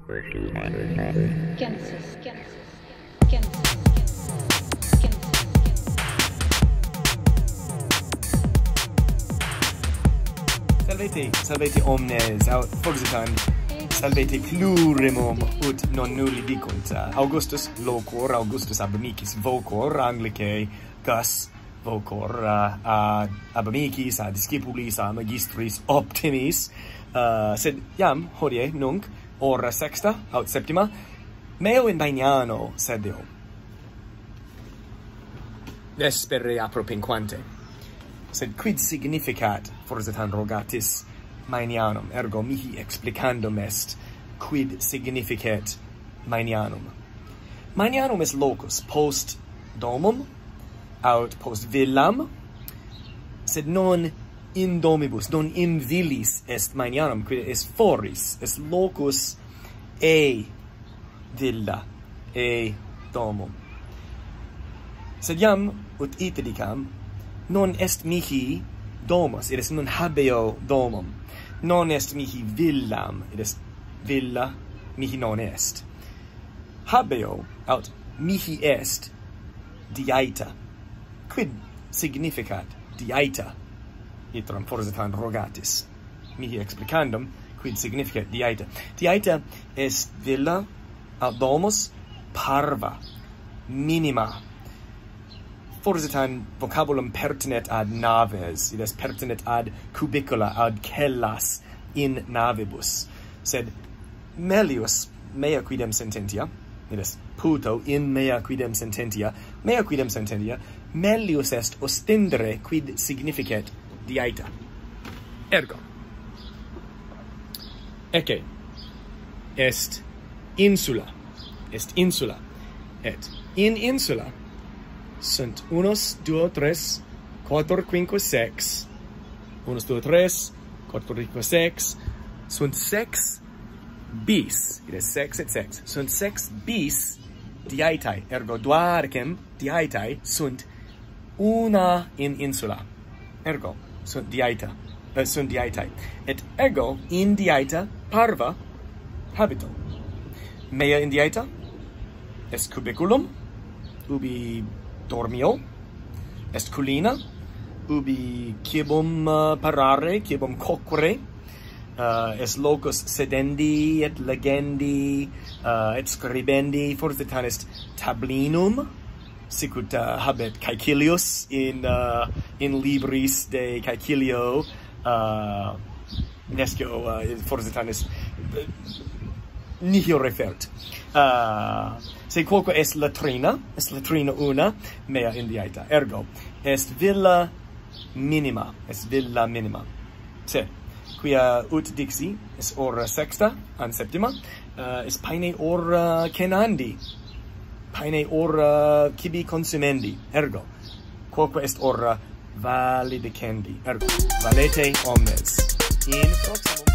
Salvete omnes, aut forsitan, salvete plurimum, ut non nulli dicunt. Augustus locor, Augustus ab amicis vocor, Anglicae, Gus vocor, ab amicis, ad discipulis, a magistris optimis, sed jam hodie nunc, ora sexta, aut septima, meo in Mainiano sedeo. Vespere apropinquante. Sed quid significat, forsitan rogatis, Mainianum, ergo mihi explicandum est, quid significat Mainianum. Mainianum est locus post domum, aut post villam, sed non in domibus, non in villis est Mainianum, quid est foris, est locus e villa, e domum. Sed jam, ut ite dicam, non est mihi domus, it est non habeo domum. Non est mihi villam, it est villa, mihi non est. Habeo, aut mihi est, diaita. Quid significat diaita? Iterum forsitan rogatis. Mihi explicandum, quid significat diaita. Diaita est villa, aut domus, parva, minima. Forsitan vocabulum pertinet ad naves, it est pertinet ad cubicula, ad cellas in navibus. Sed melius mea quidem sententia, it est puto in mea quidem sententia, melius est ostendere quid significat diaita. Ergo, ecce, est insula, et in insula, sunt 1, 2, 3, 4, 5, 6. 1, 2, 3, 4, 5, 6. Sunt 6 bis. It is 6 et 6. Sunt 6 bis diaetae. Ergo duarcem diaetae sunt una in insula. Ergo sunt diaeta. Sunt diaetae. Et ego in diaeta parva habito. Mea in diaeta est cubiculum, ubi dormio, est culina, ubi cibum parare, cibum coquere, est locus sedendi et legendi, et scribendi, forsitan est tablinum, sicut habet Caecilius in libris de Caecilio, nescio forsitan est nihil refert. Se quoque est latrina una, mea in diaeta. Ergo, est villa minima, Se, quia ut dixi, est ora sexta, an septima, est paene ora cenandi, paene ora cibi consumendi. Ergo, quoque est ora validicendi. Ergo, valete omnes. In proximum.